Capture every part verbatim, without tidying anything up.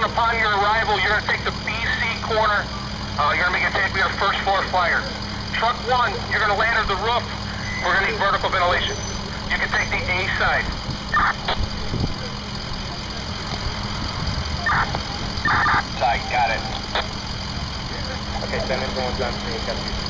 upon your arrival, you're going to take the B C corner. Uh, you're going to make it take me on first floor fire. Truck one, you're going to land on the roof. We're going to need vertical ventilation. You can take the A side. Side, got it. Okay, send in going down to me.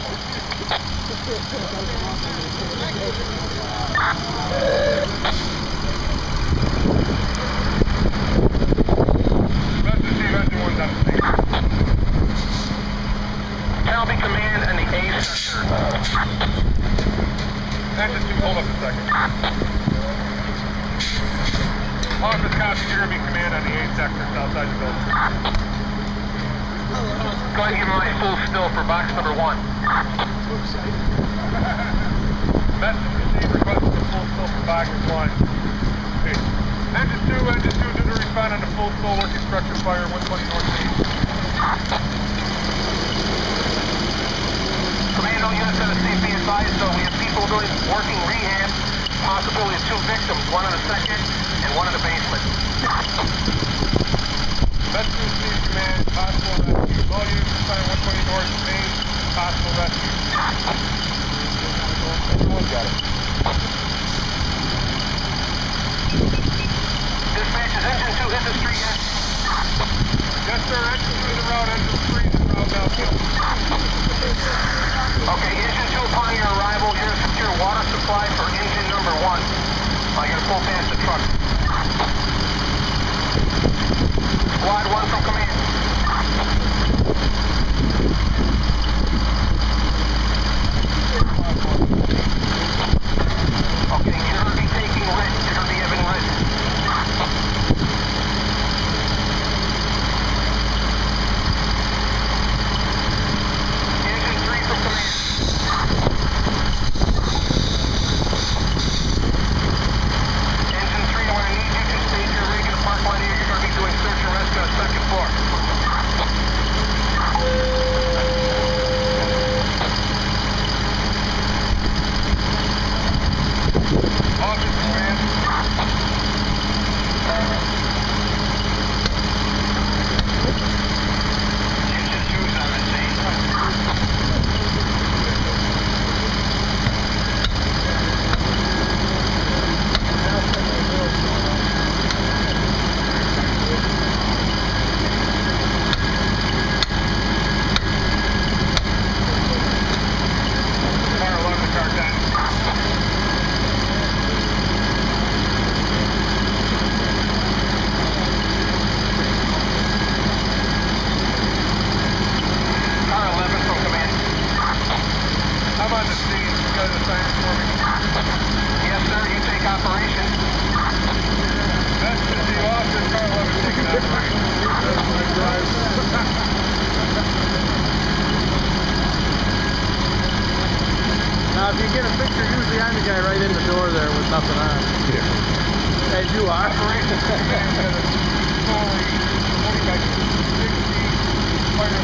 Calvi command and the A sector. Engine two, hold up a second. Office copy, you're going to be command on the A sector, outside the building. Go ahead and give me my full still for box number one. Message received, requesting the full still for box one. Okay. Engine two, engine two, due to respond on the full still working structure fire, one twenty North Main. Commando units on the scene, be advised, so we have people doing working rehab, possibly with two victims, one in the second and one in the basement. Rescue received, command, possible rescue. All units respond one twenty North Main, possible rescue. Everyone got it. Dispatch, is engine two hit the street yet? Yes, sir. Engine two in the road, engine three in the road downhill. Okay, engine two, upon your arrival, you're going to secure water supply for engine number one. Uh, you're going to pull past the truck. Squad one from command. Okay, you're going to be taking red. You're going to be having red. Engine three from command. Engine three, I'm going to need you to stage your rig in the park line here. You're going to be doing search and rescue on the second floor. Office command. Engine two's on the scene. Car eleven, car ten. Car eleven from command. I'm on the scene. You guys assign it for me. Yes, sir, you take operation. That's the the officer, car eleven taking operation. Now, if you get a picture, usually I'm the guy right in the door there with nothing on. Yeah. As you are. Operation command had a story, twenty by sixty, fire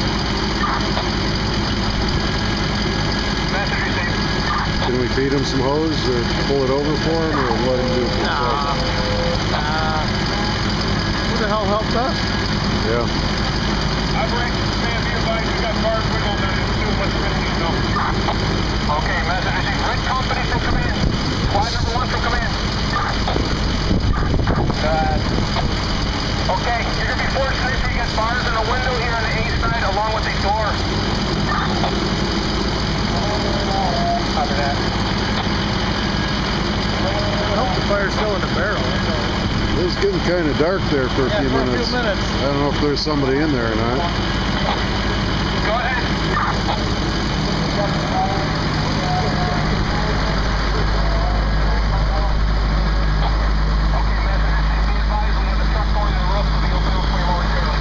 Message received. Can we feed him some hose or pull it over for him or let him do it Nah. himself? Nah. Who the hell helped us? Yeah. Operation command, be advised, we got bars wiggled on it too, let's really need no. Okay, message received. Red company from command. Squad number one from command. Uh, okay, you're going to be fortunate if you get bars in the window here on the A side along with the door. Copy that. I hope the fire's still in the barrel. That's all. It was getting kind of dark there for a Yeah, few for a few minutes. minutes. I don't know if there's somebody in there or not. Go ahead. Okay, message received. Be advised, we have a truck going to the roof. We'll be opening up for you momentarily.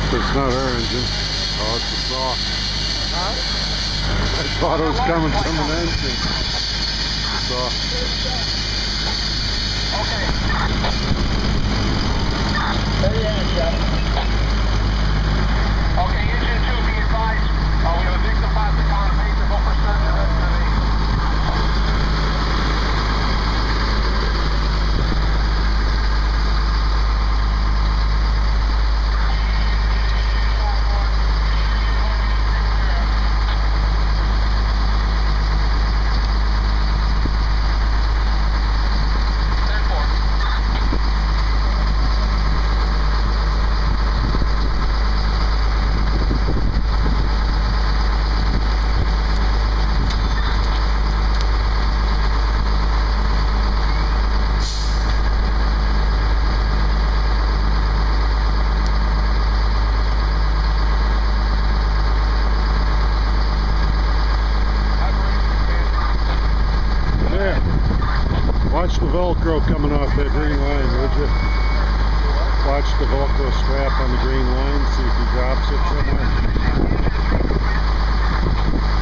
It's not our engine. Oh, it's a saw. Huh? I thought it was coming from an engine. It's a saw. Okay. Steady hand, Jeff. Okay, engine two, be advised. Uh, we have a victim plastic on a major buffer search and excavation. Watch the Velcro coming off that green line, would you? Watch the Velcro strap on the green line, see if he drops it somewhere.